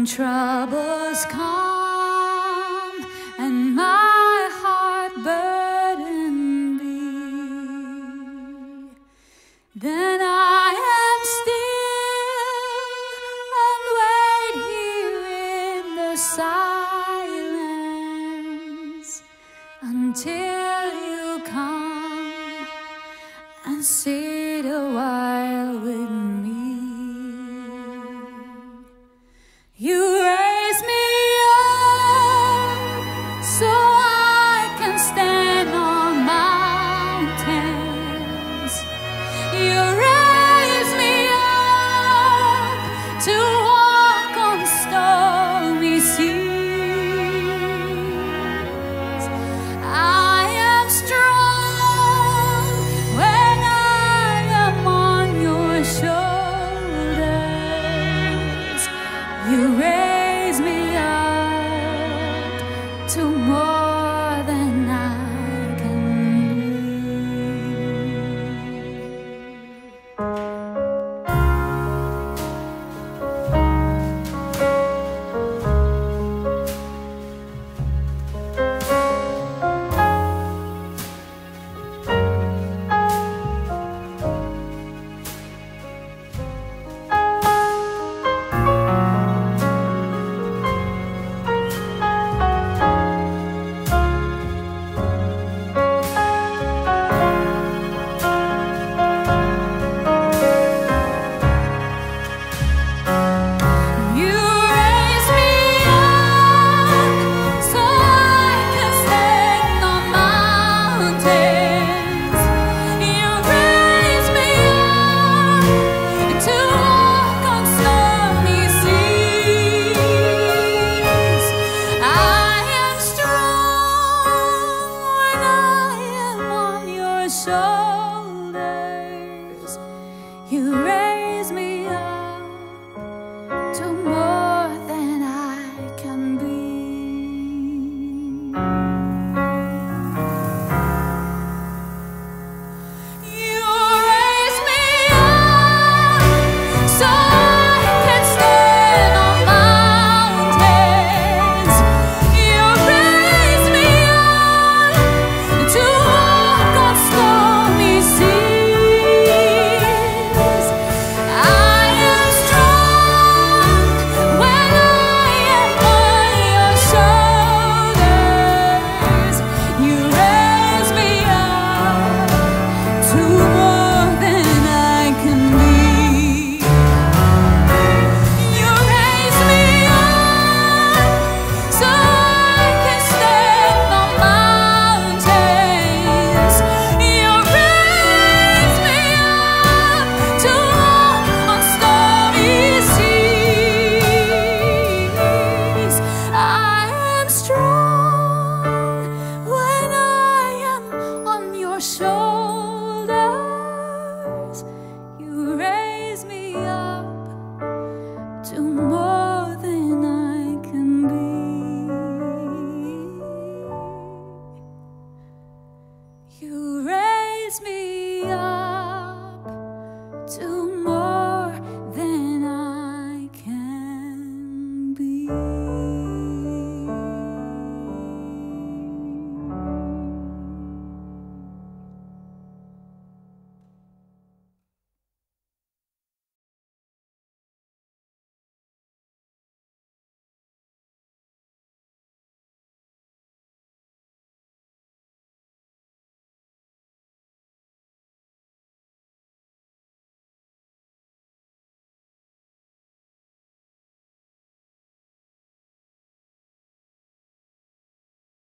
troubles come and my heart burden be, then I am still and wait here in the silence until you come and sit a while with me. You raise me up so I can stand on mountains. You raise me up to walk on stormy seas. I am strong when I am on your shoulders. You raise